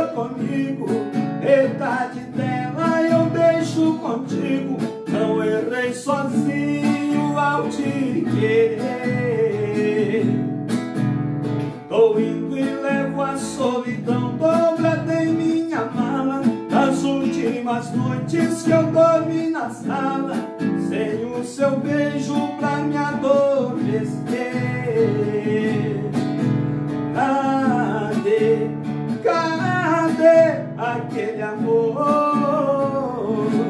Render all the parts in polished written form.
comigo, metade dela eu deixo contigo. Não errei sozinho ao te querer. Tô indo e levo a solidão dobrada em minha mala. Das últimas noites que eu dormi na sala, sem o seu beijo pra me adormecer. Cadê, cadê aquele amor?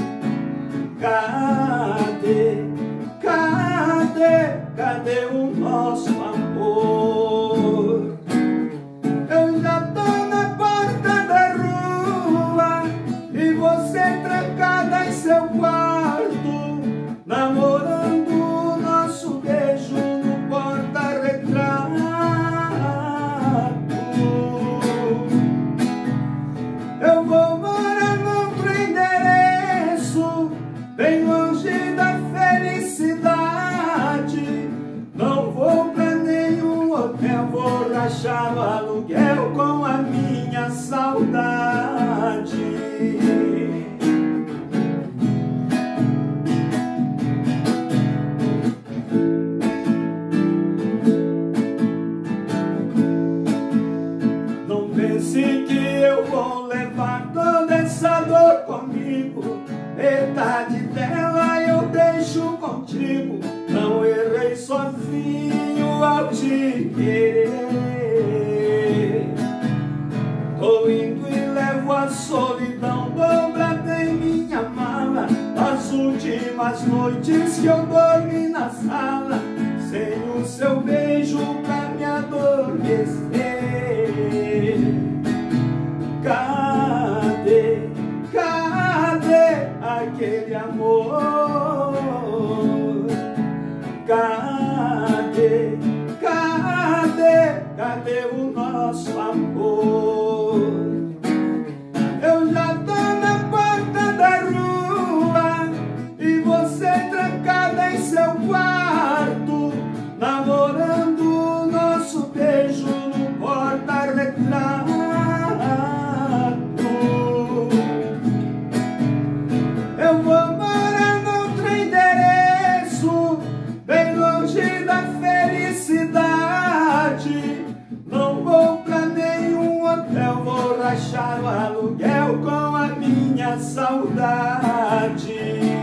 Cadê, cadê, cadê o nosso amor? Eu já tô na porta da rua e você trancada em seu quarto, namorando nosso beijo no porta-retrato. Eu vou morar noutro endereço, bem longe da felicidade. Não vou pra nenhum hotel, vou rachar o aluguel com a minha saudade. Não pense que eu vou levar toda essa dor comigo, metade dela eu deixo contigo. Não errei sozinho ao te querer. Tô indo e levo a solidão dobrada em minha mala. As últimas noites que eu dormi na sala, sem o seu beijo pra me adormecer. Cadê, cadê aquele amor? Cadê, cadê, cadê o nosso amor? Eu já tô na porta da rua e você trancada em seu quarto, namorando nosso beijo no porta-retrato. Eu vou morar noutro endereço, bem longe da felicidade. Não vou pra nenhum hotel, vou rachar o aluguel com a minha saudade.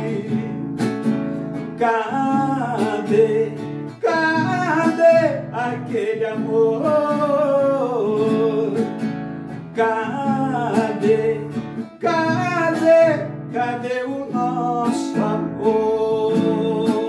Cadê, cadê aquele amor? Cadê, cadê, cadê o nosso amor?